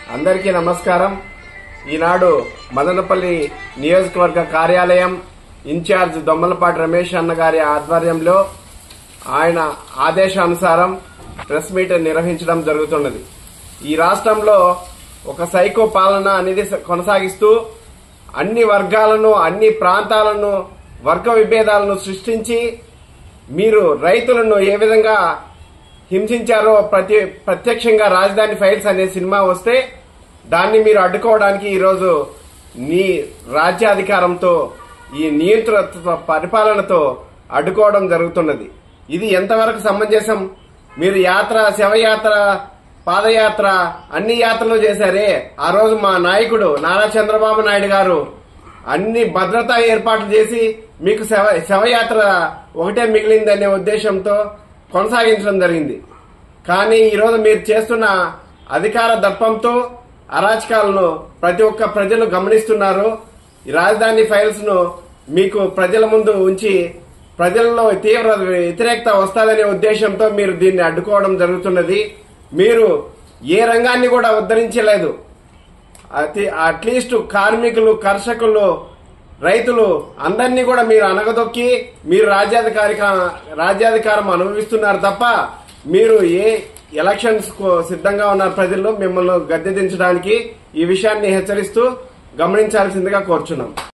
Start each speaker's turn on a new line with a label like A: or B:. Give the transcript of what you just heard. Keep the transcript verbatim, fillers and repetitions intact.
A: అందరికీ నమస్కారం. ఈనాడు మదనపల్లి నియోజకవర్గ కార్యాలయం ఇన్ఛార్జ్ దొమ్మలపాటి రమేష్ అన్న గారి ఆధ్వర్యంలో ఆయన ఆదేశానుసారం ప్రెస్ మీట్ నిర్వహించడం జరుగుతున్నది. ఈ రాష్ట్రంలో ఒక సైకో పాలన అనేది కొనసాగిస్తూ అన్ని వర్గాలను అన్ని ప్రాంతాలను వర్గ విభేదాలను సృష్టించి మీరు రైతులను ఏ విధంగా హింసించారో ప్రతి ప్రత్యక్షంగా రాజధాని ఫైల్స్ అనే సినిమా వస్తే దాన్ని మీరు అడ్డుకోవడానికి ఈరోజు నీ రాజ్యాధికారంతో ఈ నియంత్రణ పరిపాలనతో అడ్డుకోవడం జరుగుతున్నది. ఇది ఎంతవరకు సమంజసం? మీరు యాత్ర, శవయాత్ర, పాదయాత్ర అన్ని యాత్రలు చేశారే. ఆ రోజు మా నాయకుడు నారా చంద్రబాబు నాయుడు గారు అన్ని భద్రతా ఏర్పాట్లు చేసి మీకు శవ శవయాత్ర ఒకటే మిగిలిందనే ఉద్దేశంతో కొనసాగించడం జరిగింది. కానీ ఈరోజు మీరు చేస్తున్న అధికార దర్పంతో అరాచకాలను ప్రతి ఒక్క ప్రజలు గమనిస్తున్నారు. ఈ రాజధాని ఫైల్స్ ను మీకు ప్రజల ముందు ఉంచి ప్రజల్లో తీవ్ర వ్యతిరేకత వస్తాదనే ఉద్దేశంతో మీరు దీన్ని అడ్డుకోవడం జరుగుతున్నది. మీరు ఏ రంగాన్ని కూడా ఉద్ధరించలేదు. అట్లీస్ట్ కార్మికులు, కర్షకులు, రైతులు అందరినీ కూడా మీరు అనగదొక్కి మీరు రాజ్యాధికారి రాజ్యాధికారం అనుభవిస్తున్నారు తప్ప మీరు ఏ ఎలక్షన్స్ కు సిద్ధంగా ఉన్నారు ప్రజల్లో మిమ్మల్ని గద్దె దించడానికి. ఈ విషయాన్ని హెచ్చరిస్తూ గమనించాల్సిందిగా కోరుచున్నాం.